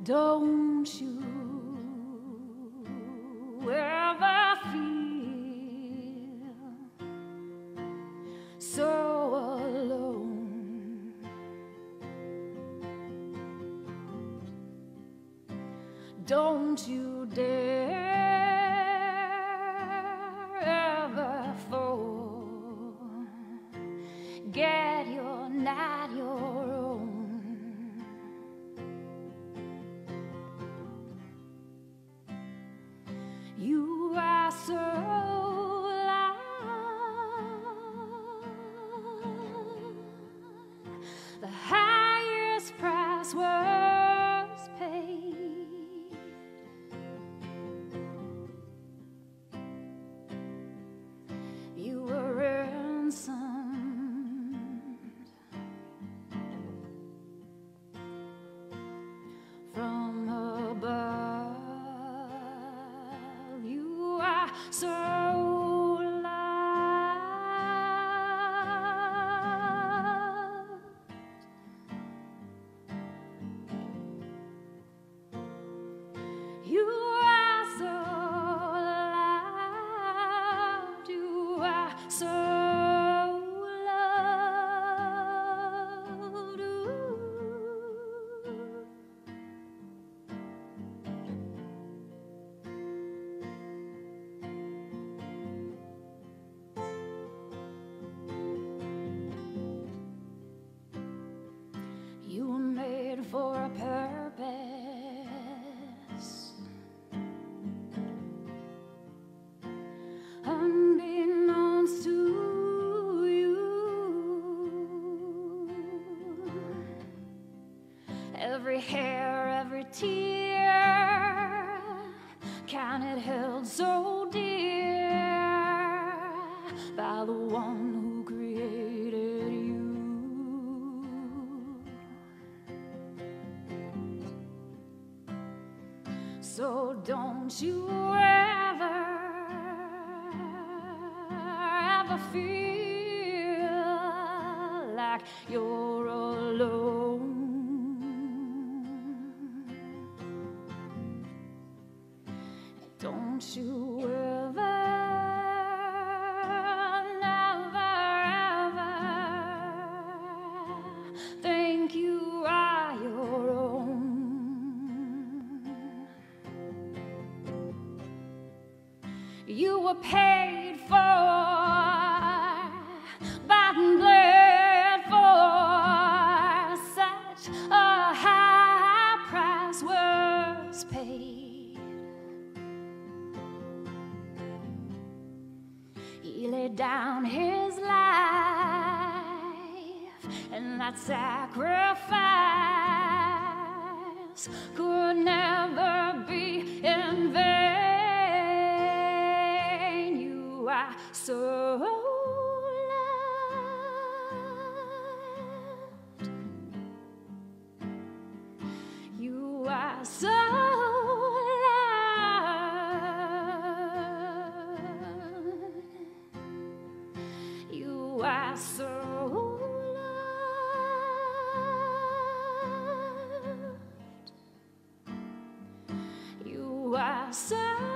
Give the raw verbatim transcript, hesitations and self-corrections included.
Don't you ever feel so alone? Don't you dare ever forget you're not your own. You are so loud, the highest price was paid. You were ransomed from above. So loud, you are so loud, you are so loud. You were made for a purpose, unbeknownst to you. Every hair, every tear, counted, held so dear by the one who created you. So don't you ever, ever feel like you're alone. Don't you ever, never, ever think you are your own. You were paid for, bought and bled for, such a high price was paid. He laid down his life, and that sacrifice could never be in vain. So loud, you are so loud, you are so loud, you are so